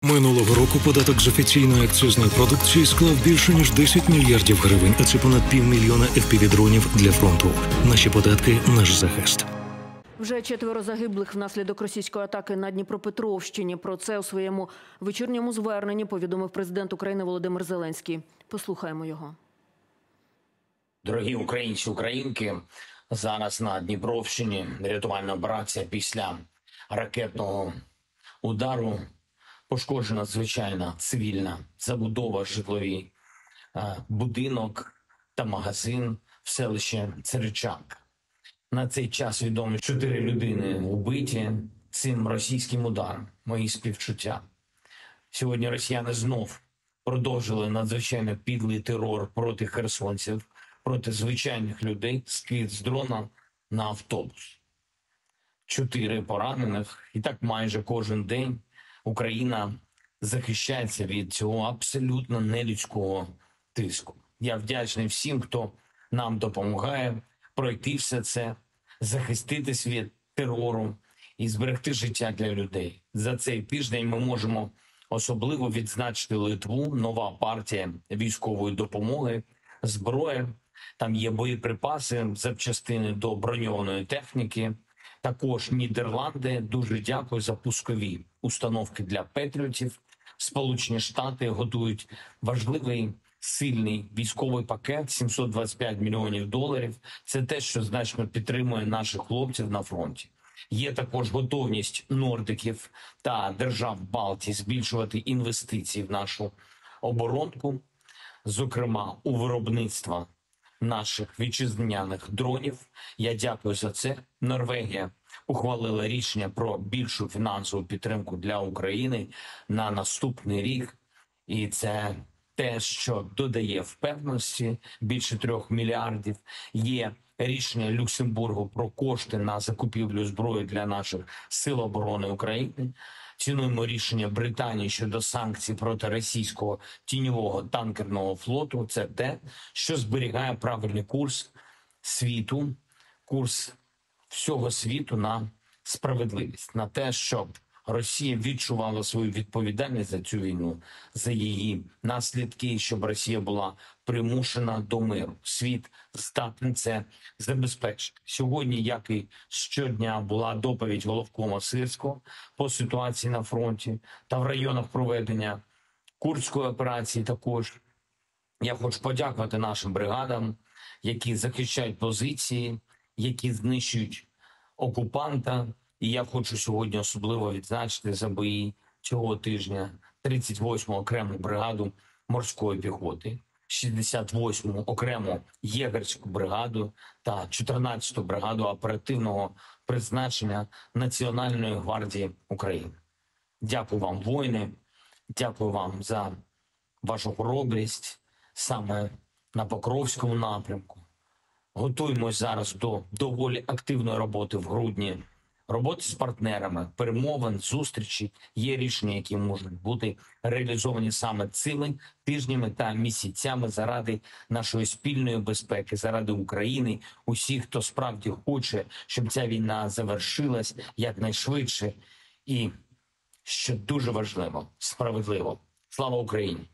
Минулого року податок з офіційної акцизної продукції склав більше ніж 10 мільярдів гривень, а це понад 500 000 FPV-дронів для фронту. Наші податки – наш захист. Вже 4 загиблих внаслідок російської атаки на Дніпропетровщині. Про це у своєму вечірньому зверненні повідомив президент України Володимир Зеленський. Послухаємо його. Дорогі українці, українки, зараз на Дніпровщині рятувальна операція після ракетного удару. Пошкоджена звичайна цивільна забудова, житловий будинок та магазин в селищі Царичанка. На цей час відомо 4 людини вбиті цим російським ударом. Мої співчуття. Сьогодні росіяни знов продовжили надзвичайно підлий терор проти херсонців, проти звичайних людей, скид з дрона на автобус. 4 поранених, і так майже кожен день Україна захищається від цього абсолютно нелюдського тиску. Я вдячний всім, хто нам допомагає пройти все це, захиститись від терору і зберегти життя для людей. За цей тиждень ми можемо особливо відзначити Литву, нова партія військової допомоги, зброя. Там є боєприпаси, запчастини до броньованої техніки. Також Нідерланди, дуже дякую за пускові установки для петріотів. Сполучені Штати готують важливий, сильний військовий пакет, $725 мільйонів. Це те, що значно підтримує наших хлопців на фронті. Є також готовність нордиків та держав Балтії збільшувати інвестиції в нашу оборонку, зокрема у виробництво наших вітчизняних дронів. Я дякую за це. Норвегія ухвалила рішення про більшу фінансову підтримку для України на наступний рік. І це те, що додає впевненості, більше 3 мільярдів. Є рішення Люксембургу про кошти на закупівлю зброї для наших сил оборони України. Цінуємо рішення Британії щодо санкцій проти російського тіньового танкерного флоту. Це те, що зберігає правильний курс світу, курс всього світу на справедливість, на те, щоб Росія відчувала свою відповідальність за цю війну, за її наслідки, щоб Росія була примушена до миру. Світ здатний це забезпечити. Сьогодні, як і щодня, була доповідь головкома Сирського по ситуації на фронті та в районах проведення Курської операції також. Я хочу подякувати нашим бригадам, які захищають позиції, які знищують окупанта. І я хочу сьогодні особливо відзначити за бої цього тижня 38-му окрему бригаду морської піхоти, 68-му окрему єгерську бригаду та 14-ту бригаду оперативного призначення Національної гвардії України. Дякую вам, воїни, дякую вам за вашу хоробрість саме на Покровському напрямку. Готуємось зараз до доволі активної роботи в грудні. Роботи з партнерами, перемовин, зустрічі, є рішення, які можуть бути реалізовані саме цими тижнями та місяцями заради нашої спільної безпеки, заради України, усіх, хто справді хоче, щоб ця війна завершилась якнайшвидше і, що дуже важливо, справедливо. Слава Україні!